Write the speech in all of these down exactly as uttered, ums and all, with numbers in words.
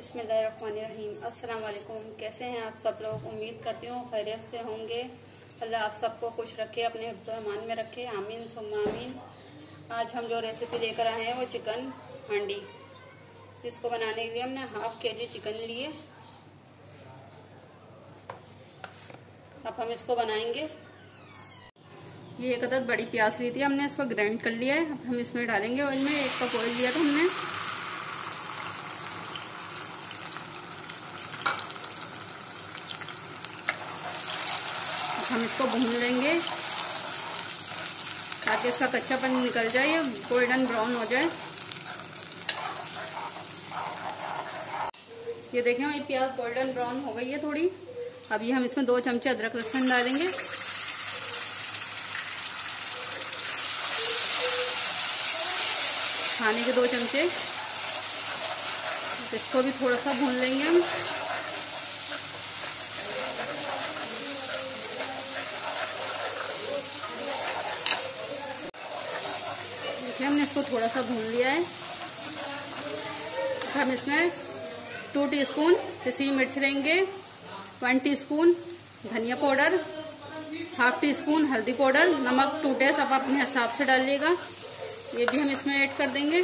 बिस्मिल्लाहिर्रहमानिर्रहीम। अस्सलाम वालेकुम। कैसे हैं आप सब लोग? उम्मीद करती हूँ खैरियत से होंगे। अल्लाह आप सबको खुश रखे, अपने हिफ्ज़ व अमान में रखे, आमीन सुम्मा आमीन। आज हम जो रेसिपी लेकर आए हैं वो चिकन हांडी। इसको बनाने के लिए हमने हाफ के जी चिकन लिए। अब हम इसको बनाएंगे। ये एक अदद बड़ी प्याज ली थी हमने, इसको ग्राइंड कर लिया है। अब हम इसमें डालेंगे ऑयल में। एक कप ऑयल लिया था हमने। हम इसको भून लेंगे ताकि इसका कच्चापन निकल जाए, ये गोल्डन ब्राउन हो जाए। ये देखें हमारी प्याज गोल्डन ब्राउन हो गई है थोड़ी। अब ये हम इसमें दो चमचे अदरक लहसुन डालेंगे। खाने के दो चमचे। इसको भी थोड़ा सा भून लेंगे हम। देखिए हमने इसको थोड़ा सा भून लिया है। हम इसमें टू टीस्पून पिसी मिर्च लेंगे, वन टीस्पून धनिया पाउडर, हाफ टी स्पून हल्दी पाउडर, नमक टू टेस्ट आप अपने हिसाब से डालिएगा। ये भी हम इसमें ऐड कर देंगे।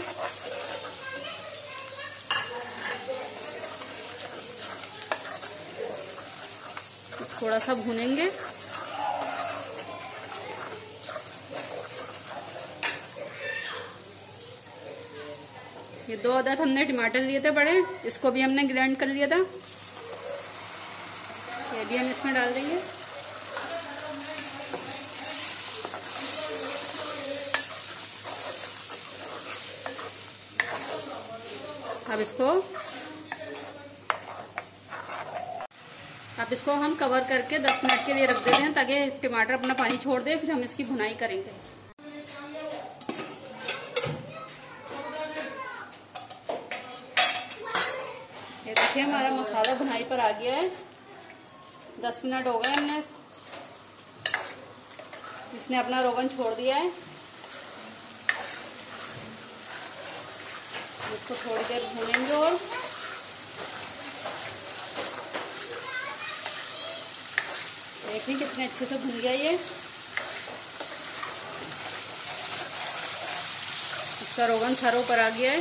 थोड़ा सा भूनेंगे। ये दो अदद हमने टमाटर लिए थे बड़े, इसको भी हमने ग्राइंड कर लिया था। ये भी हम इसमें डाल देंगे। अब इसको अब इसको हम कवर करके दस मिनट के लिए रख देते हैं ताकि टमाटर अपना पानी छोड़ दे। फिर हम इसकी भुनाई करेंगे। ये देखिए हमारा मसाला भुनाई पर आ गया है। दस मिनट हो गए, हमने इसने अपना रोगन छोड़ दिया है। इसको थोड़ी देर भूनेंगे और देखिए कितने अच्छे से भुन गया ये। इसका रोगन थरों पर आ गया है।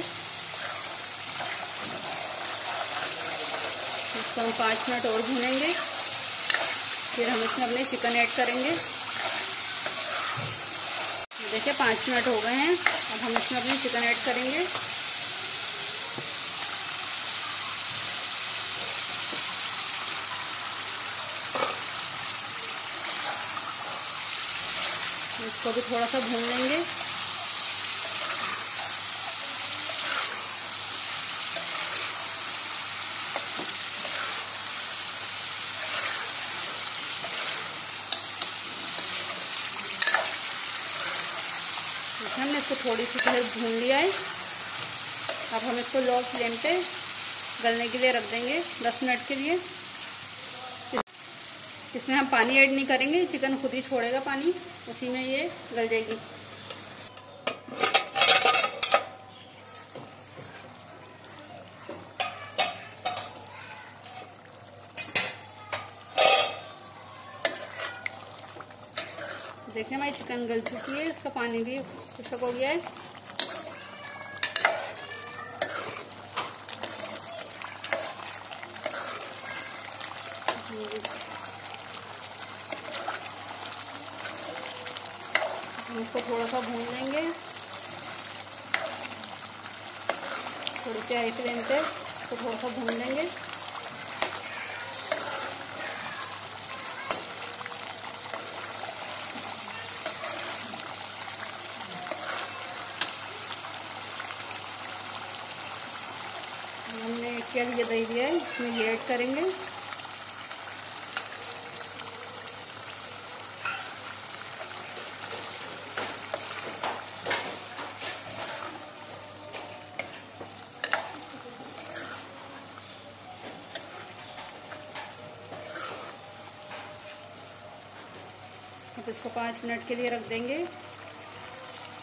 इसको हम पाँच मिनट और भूनेंगे। फिर हम इसमें अपने चिकन ऐड करेंगे। देखिए पाँच मिनट हो गए हैं। अब हम इसमें अपने चिकन ऐड करेंगे। इसको भी थोड़ा सा भून लेंगे। हमने इसको थोड़ी सी पहले भून लिया है। अब हम इसको लो फ्लेम पे गलने के लिए रख देंगे दस मिनट के लिए। इसमें हम पानी ऐड नहीं करेंगे, चिकन खुद ही छोड़ेगा पानी, उसी में ये गल जाएगी। देखिए हमारी चिकन गल चुकी है, इसका पानी भी खुश्क हो गया है। हम इसको थोड़ा सा भून लेंगे, थोड़ी सी हाई फ्लेम पे इसको थोड़ा सा भून लेंगे। हमने क्या ये दही दिया है, इसमें ये ऐड करेंगे। अब इसको पाँच मिनट के लिए रख देंगे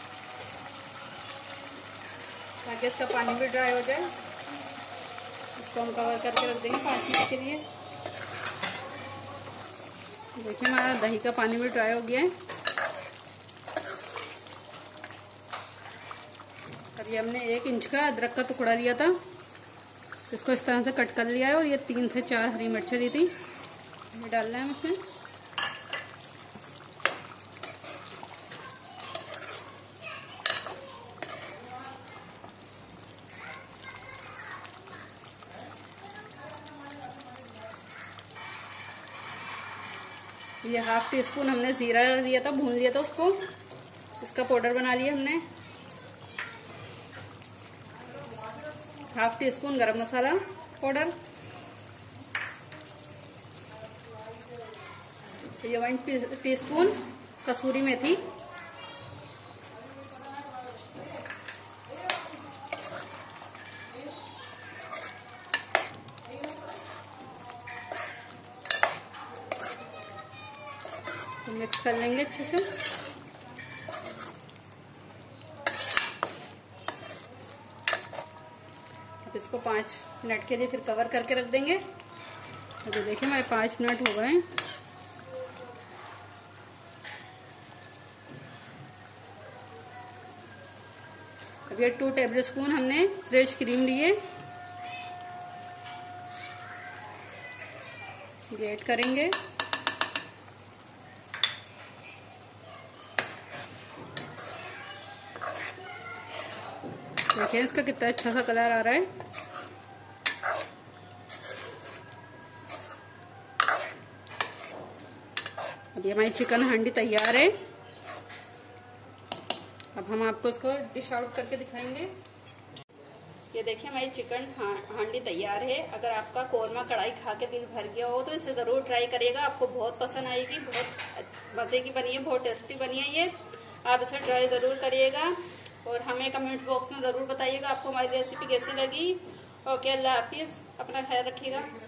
ताकि इसका पानी भी ड्राई हो जाए। इसको हम कवर करके रख देंगे पाँच मिनट के लिए। देखिए हमारा दही का पानी भी ड्राई हो गया है। अब ये हमने एक इंच का अदरक का टुकड़ा लिया था, इसको इस तरह से कट कर लिया है, और ये तीन से चार हरी मिर्चें दी थी, ये डालना है हम इसमें। ये हाफ टी स्पून हमने जीरा लिया था, भून लिया था उसको, इसका पाउडर बना लिया हमने। Half teaspoon garam masala powder, ये वन टी स्पून कसूरी मेथी, तो मिक्स कर लेंगे अच्छे से। अब इसको पाँच मिनट के लिए फिर कवर करके रख देंगे। अभी देखिए हमारे पाँच मिनट हो गए हैं। अब ये टू टेबल स्पून हमने फ्रेश क्रीम लिए, ये ऐड करेंगे। देखिए इसका कितना अच्छा सा कलर आ रहा है। अभी हमारी चिकन हांडी तैयार है। अब हम आपको इसको डिश आउट करके दिखाएंगे। ये देखिए हमारी चिकन हांडी तैयार है। अगर आपका कोरमा कढ़ाई खा के दिल भर गया हो तो इसे जरूर ट्राई करिएगा, आपको बहुत पसंद आएगी। बहुत मजे की बनी है, बहुत टेस्टी बनी है ये। आप इसे ट्राई जरूर करिएगा और हमें कमेंट बॉक्स में जरूर बताइएगा आपको हमारी रेसिपी कैसी लगी। ओके, अल्लाह हाफिज, अपना ख्याल रखिएगा।